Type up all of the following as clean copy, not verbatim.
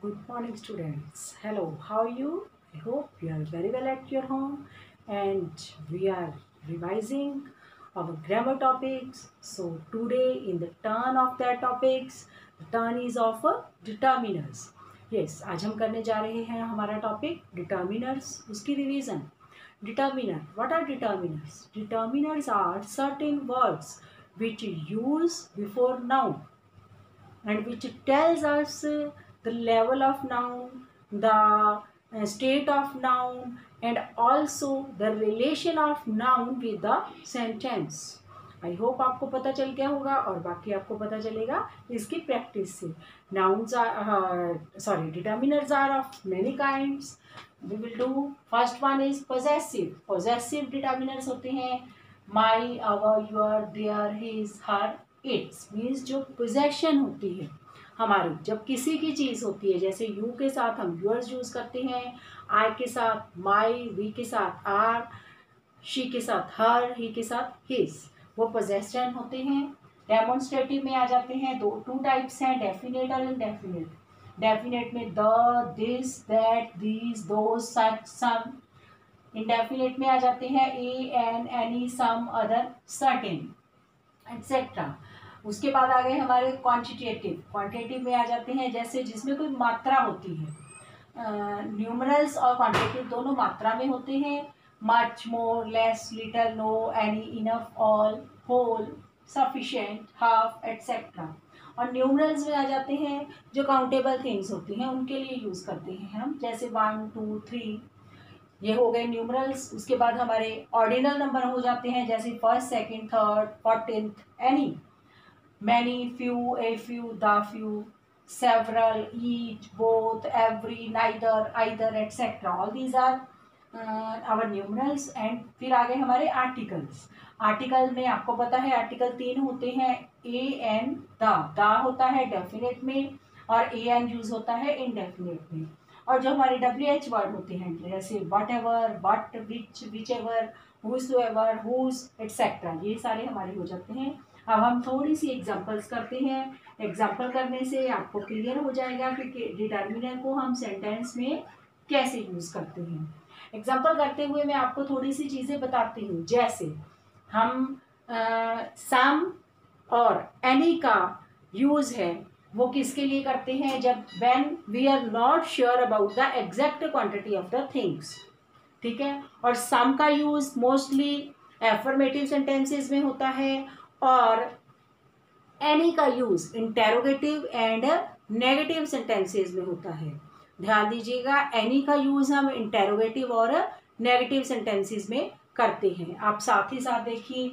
Good morning, students. Hello, how are you? I hope you are very well at your home and we are revising our grammar topics. So, today, in the turn of their topics, the turn is of determiners. Yes, आज हम करने जा रहे हैं हमारा topic determiners, उसकी revision. Determiner. What are determiners? Determiners are certain words which use before noun and which tells us the level of noun, the state of noun, and also the relation of noun with the sentence. I hope आपको पता चल गया होगा और बाकी आपको पता चलेगा इसकी प्रैक्टिस से. Nouns are determiners are of many kinds. We will do first one is possessive. Possessive determiners होते हैं my, our, your, their, his, her, its. Means जो पोजेशन होती है हमारी, जब किसी की चीज़ होती है, जैसे यू के साथ हम योर्स यूज़ करते हैं, आई के साथ माई, वी के साथ आर, शी के साथ हर, ही के साथ हिज, वो पोजेशन होते हैं. डेमोन्स्ट्रेटिव में आ जाते हैं. टू टाइप्स हैं, डेफिनेट और इनडेफिनेट. डेफिनेट में the, this, that, these, those, such, some. Indefinite में आ जाते हैं a, an, any, some, other, certain, etcetera. उसके बाद आ गए हमारे क्वांटिटेटिव. क्वांटिटेटिव में आ जाते हैं जैसे जिसमें कोई मात्रा होती है. न्यूमरल्स और क्वांटिटेटिव दोनों मात्रा में होते हैं. Much, more, less, little, no, any, enough, all, whole, sufficient, half, etcetera. और न्यूमरल्स में आ जाते हैं जो काउंटेबल थिंग्स होती हैं, उनके लिए यूज़ करते हैं हम, जैसे 1, 2, 3. ये हो गए न्यूमरल्स. उसके बाद हमारे ऑर्डिनल नंबर हो जाते हैं जैसे first, second, third, 14th, any, many, few, a few, the few, several, each, both, every, neither, either, etcetera. All these are our numerals. And फिर आ गए हमारे आर्टिकल्स. आर्टिकल में आपको पता है आर्टिकल 3 होते हैं, ए, एन, द होता है डेफिनेट में और ए, एन यूज होता है इनडेफिनेट में. और जो हमारे WH वर्ड होते हैं जैसे whatever, what, which, whichever, whosever, whose, etcetera, ये सारे हमारे हो जाते हैं. अब हम थोड़ी सी एग्जांपल्स करते हैं. एग्जांपल करने से आपको क्लियर हो जाएगा कि डिटर्मिनर को हम सेंटेंस में कैसे यूज़ करते हैं. एग्जांपल करते हुए मैं आपको थोड़ी सी चीज़ें बताती हूँ. जैसे हम सम और एनी का यूज़ है वो किसके लिए करते हैं, जब when we are not sure about the exact quantity of the things. ठीक है. और सम का यूज मोस्टली एफर्मेटिव सेंटेंसेस में होता है और एनी का use interrogative and negative sentences में होता है. ध्यान दीजिएगा, एनी का यूज हम इंटेरोगेटिव और नेगेटिव सेंटेंसेस में करते हैं. आप साथ ही साथ देखिए,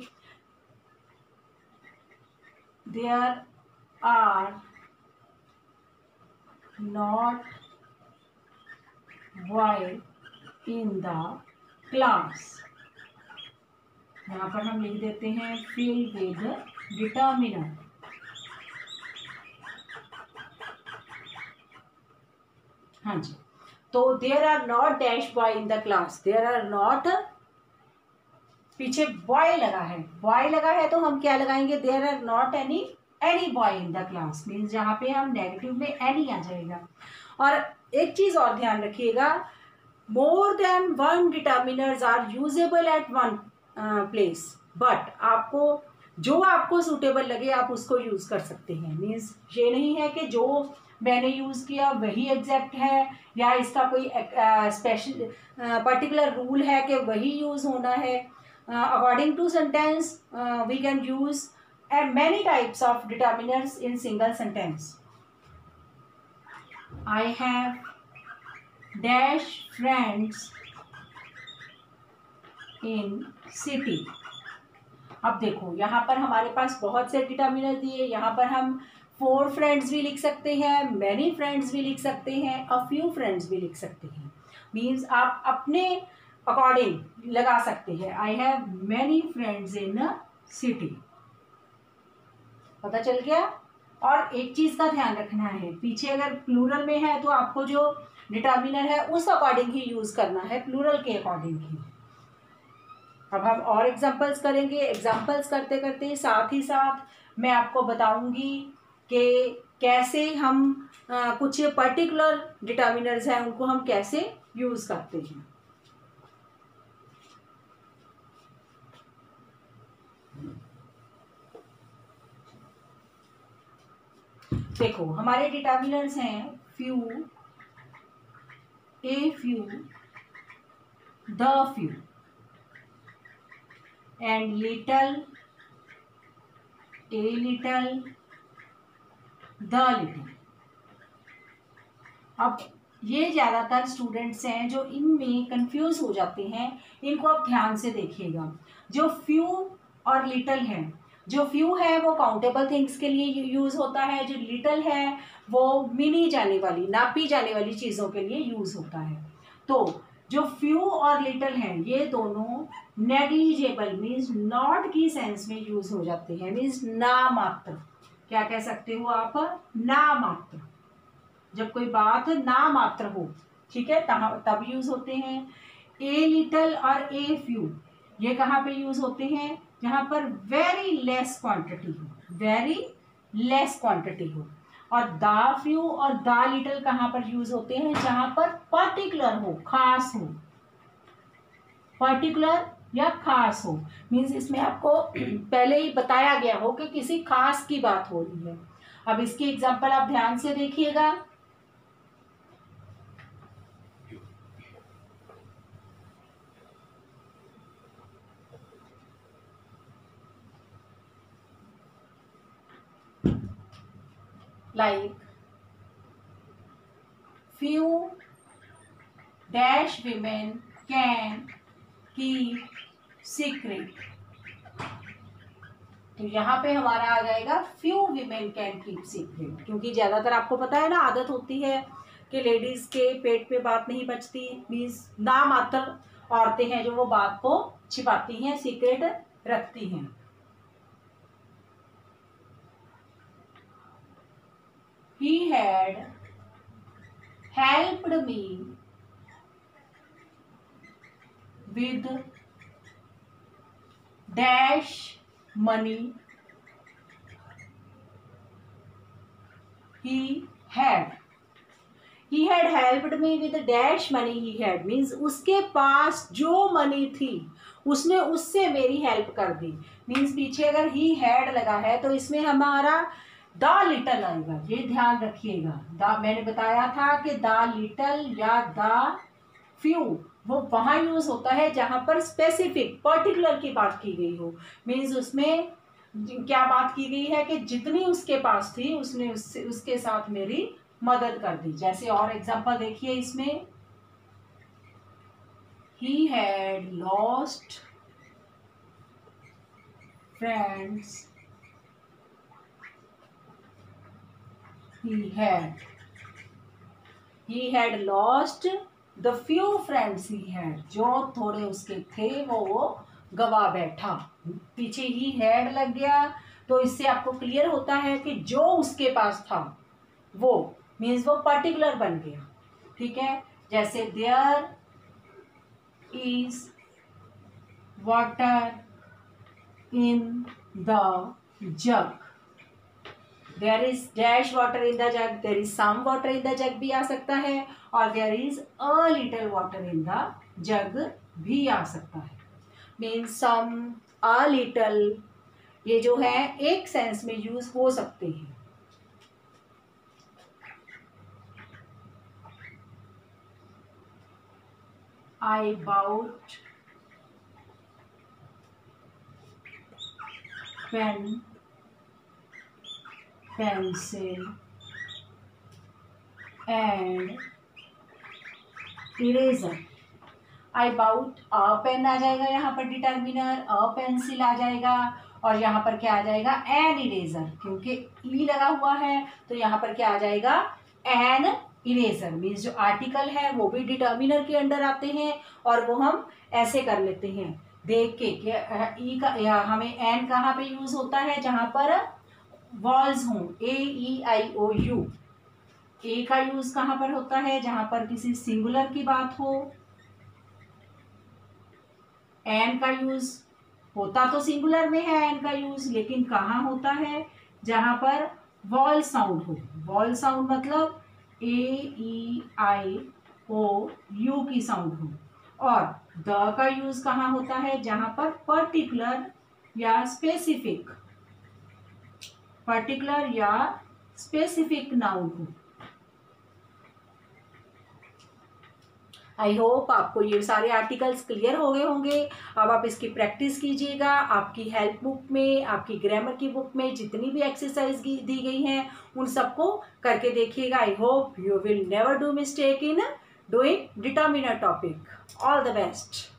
there are not boy in the class. यहाँ पर हम लिख देते हैं fill with determiner. हाँ जी. तो there are not dash boy in the class. There are not, पीछे बॉय लगा है, बॉय लगा है तो हम क्या लगाएंगे, there are not any boy in the class. Means जहाँ पे हम नेगेटिव में एनी आ जाएगा. और एक चीज और ध्यान रखिएगा, more than one determiners are usable at one place. But आपको जो आपको सूटेबल लगे आप उसको यूज कर सकते हैं. मीन्स ये नहीं है कि जो मैंने यूज किया वही एग्जैक्ट है या इसका कोई स्पेशल पर्टिकुलर रूल है कि वही यूज होना है. According to sentence, we can use many types of determiners in single sentence. I have dash friends in city. अब देखो यहाँ पर हमारे पास बहुत से डिटर्मिनर दिए. यहाँ पर हम 4 फ्रेंड्स भी लिख सकते हैं, मैनी फ्रेंड्स भी लिख सकते हैं, अ फ्यू फ्रेंड्स भी लिख सकते हैं. मीन्स आप अपने अकॉर्डिंग लगा सकते हैं. I have many friends in a city. पता चल गया. और एक चीज का ध्यान रखना है, पीछे अगर प्लूरल में है तो आपको जो डिटर्मिनर है उस अकॉर्डिंग ही यूज करना है, प्लूरल के अकॉर्डिंग ही. अब हम और एग्जांपल्स करेंगे. एग्जांपल्स करते करते साथ ही साथ मैं आपको बताऊंगी कि कैसे हम कुछ पर्टिकुलर डिटर्मिनर्स हैं उनको हम कैसे यूज करते हैं। देखो हमारे डिटर्मिनर्स हैं few, a few, the few and little, a little, the little. अब ये ज़्यादातर स्टूडेंट्स हैं जो इनमें कंफ्यूज हो जाते हैं, इनको आप ध्यान से देखिएगा। जो फ्यू और लिटल है, जो फ्यू है वो काउंटेबल थिंग्स के लिए यूज़ होता है, जो लिटल है वो मिनी जाने वाली, नापी जाने वाली चीज़ों के लिए यूज़ होता है। तो जो फ्यू और लिटल हैं ये दोनों नेग्लिजेबल मीन्स नॉट की सेंस में यूज़ हो जाते हैं, मीन्स नामात्र। क्या कह सकते हो आप? नामात्र। जब कोई बात नामात्र हो, ठीक है, तब यूज होते हैं। ए लिटल और ए फ्यू ये कहाँ पे यूज होते हैं? जहां पर वेरी लेस क्वांटिटी हो, वेरी लेस क्वांटिटी हो। और द फ्यू और द लिटल कहाँ पर यूज होते हैं? जहां पर पर्टिकुलर हो, खास हो, पर्टिकुलर या खास हो। मीन्स इसमें आपको पहले ही बताया गया हो कि किसी खास की बात हो रही है। अब इसकी एग्जांपल आप ध्यान से देखिएगा। Like few dash women can keep secret। तो यहाँ पे हमारा आ जाएगा few women can keep secret, क्योंकि ज्यादातर आपको पता है ना, आदत होती है कि लेडीज के पेट पे बात नहीं बचती, मीन्स नामात्र औरतें हैं जो वो बात को छिपाती हैं, सीक्रेट रखती हैं। He had helped me with dash money he had helped me with dash money he had means उसके पास जो मनी थी उसने उससे मेरी हेल्प कर दी। मीन्स पीछे अगर ही हैड लगा है तो इसमें हमारा द लिटल आएगा, ये ध्यान रखिएगा। द मैंने बताया था कि द लिटल या द फ्यू वो वहां यूज होता है जहां पर स्पेसिफिक पर्टिकुलर की बात की गई हो। मीन्स उसमें क्या बात की गई है कि जितनी उसके पास थी उसने उसके साथ मेरी मदद कर दी। जैसे और एग्जांपल देखिए इसमें, he had lost friends he had lost the few friends he had, जो थोड़े उसके थे वो गवा बैठा। पीछे ही हैड लग गया तो इससे आपको क्लियर होता है कि जो उसके पास था वो मीन्स वो पर्टिकुलर बन गया। ठीक है, जैसे there is water in the jug, there is dash water in the jug, there is some water in the jug भी आ सकता है, और there is a little water in the jug भी आ सकता है। मीन्स सम, अ लिटिल, ये जो है एक सेंस में यूज हो सकते हैं। I bought pen, pencil and eraser। I bought a pen आ जाएगा यहाँ पर डिटर्मिनर, अ पेंसिल आ जाएगा, और यहाँ पर क्या आ जाएगा? एन इरेजर, क्योंकि ई लगा हुआ है तो यहाँ पर क्या आ जाएगा? An eraser. मीन्स जो आर्टिकल है वो भी डिटर्मिनर के अंडर आते हैं, और वो हम ऐसे कर लेते हैं देख के कि ई का हमें एन कहाँ पे यूज होता है? जहाँ पर वॉल्स हों, ए ई आई ओ यू। ए का यूज कहाँ पर होता है? जहाँ पर किसी सिंगुलर की बात हो। एन का यूज होता तो सिंगुलर में है एन का यूज, लेकिन कहाँ होता है? जहां पर वॉल साउंड हो, वॉल साउंड मतलब A E I O you की साउंड हो। और द का यूज कहाँ होता है, जहां पर पर्टिकुलर या स्पेसिफिक नाउन हो। आई होप आपको ये सारे आर्टिकल्स क्लियर हो गए होंगे। अब आप इसकी प्रैक्टिस कीजिएगा। आपकी हेल्प बुक में, आपकी ग्रामर की बुक में जितनी भी एक्सरसाइज दी गई हैं उन सबको करके देखिएगा। I hope you will never do mistake in doing determiner topic. All the best.